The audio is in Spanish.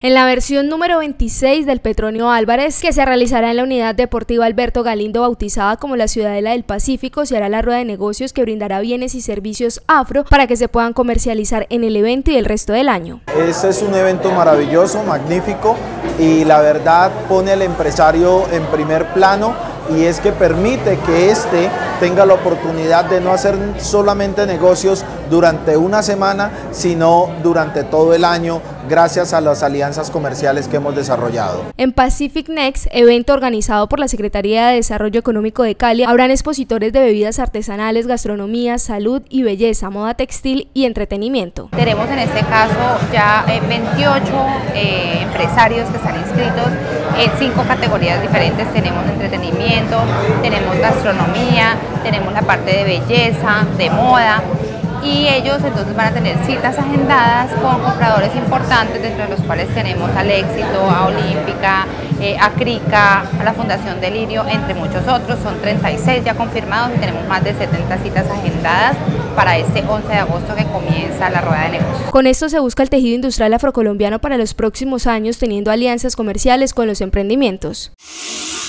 En la versión número 26 del Petronio Álvarez, que se realizará en la Unidad Deportiva Alberto Galindo, bautizada como la Ciudadela del Pacífico, se hará la rueda de negocios que brindará bienes y servicios afro para que se puedan comercializar en el evento y el resto del año. Este es un evento maravilloso, magnífico, y la verdad pone al empresario en primer plano, y es que permite que éste tenga la oportunidad de no hacer solamente negocios durante una semana, sino durante todo el año, gracias a las alianzas comerciales que hemos desarrollado. En Pacific Next, evento organizado por la Secretaría de Desarrollo Económico de Cali, habrán expositores de bebidas artesanales, gastronomía, salud y belleza, moda textil y entretenimiento. Tenemos en este caso ya 28 empresarios que están inscritos en 5 categorías diferentes. Tenemos entretenimiento, tenemos gastronomía, tenemos la parte de belleza, de moda, y ellos entonces van a tener citas agendadas con compradores importantes, dentro de los cuales tenemos al Éxito, a Olímpica, a Crica, a la Fundación Delirio, entre muchos otros. Son 36 ya confirmados y tenemos más de 70 citas agendadas para este 11 de agosto que comienza la rueda de negocios. Con esto se busca el tejido industrial afrocolombiano para los próximos años, teniendo alianzas comerciales con los emprendimientos.